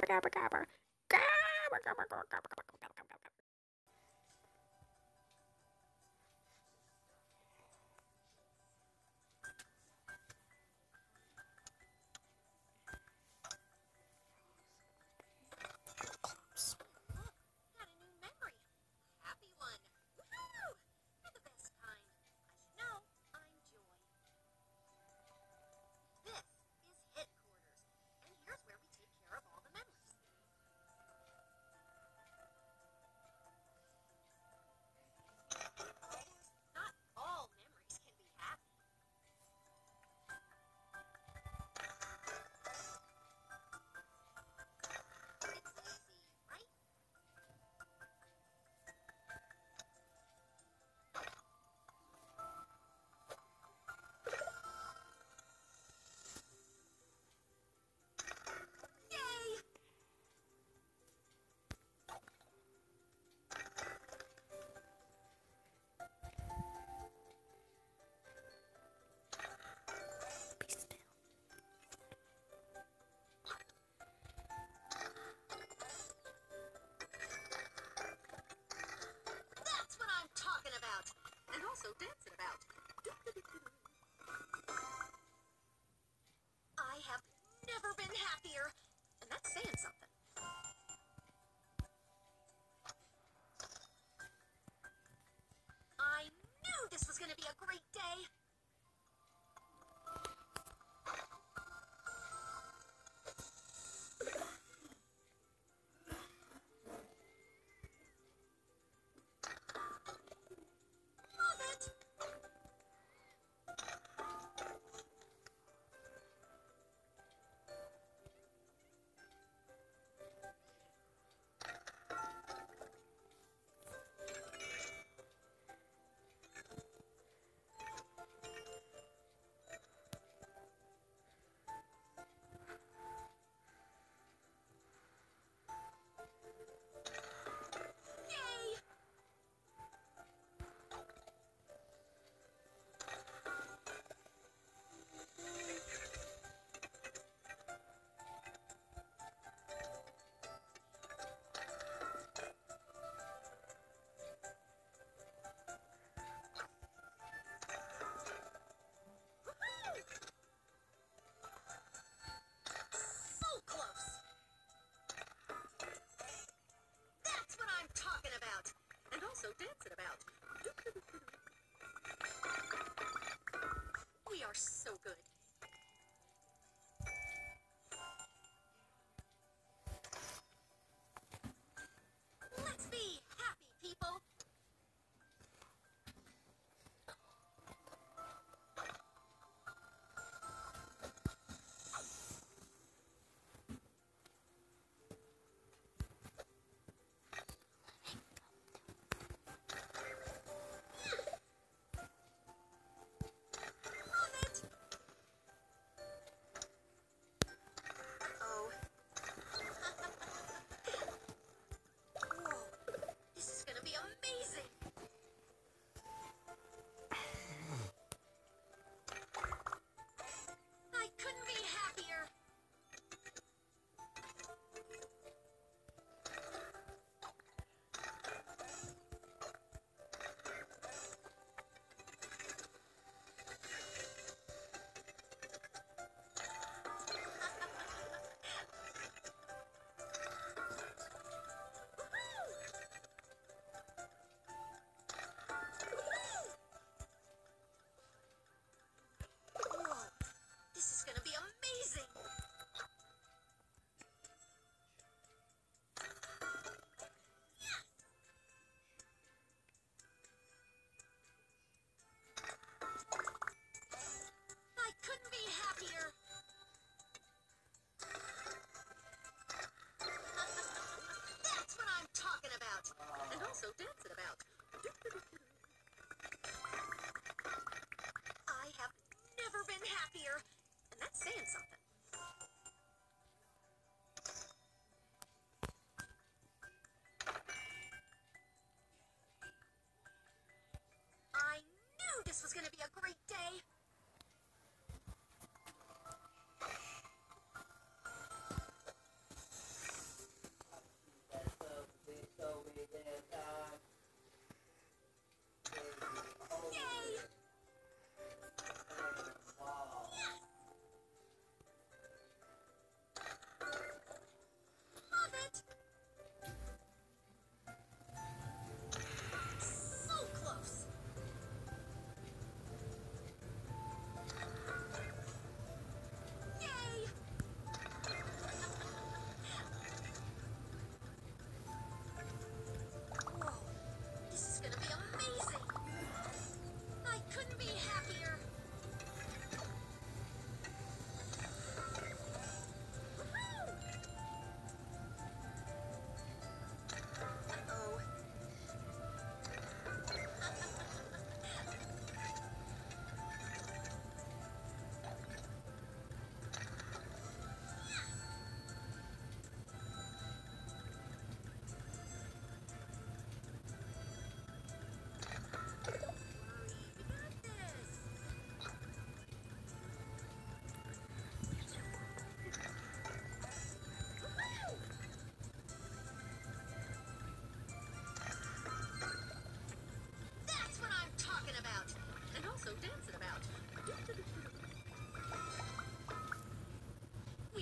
gabba gabba. Gabba gabba gabba gabba gabba gabba gabba. Got a new memory. Happy one. Woohoo! You're the best kind. As you know, I'm Joy. This is headquarters, and here's where we take care of all the memories. Not all memories can be happy. It's easy, right? Yay! Be still. That's what I'm talking about. And also dancing about. I have never been happier. And that's saying something. I knew this was going to be a great day. Love it.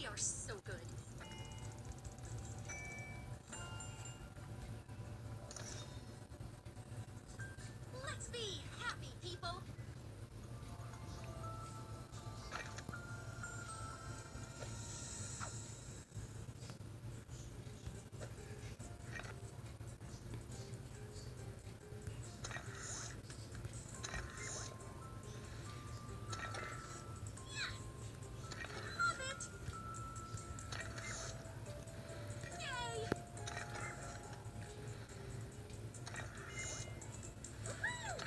We are so good. Let's be happy, people. Yes! Love it! Yay! Woohoo!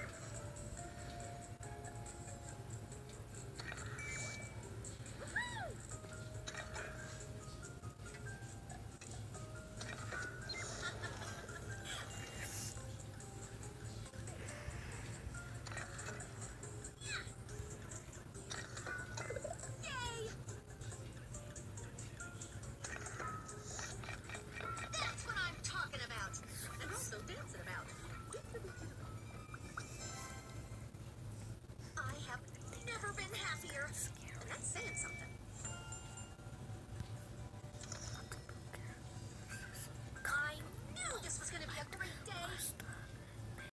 Woohoo! Yay! That's what I'm talking about. And also dancing about. I have never been happier. And that's saying something.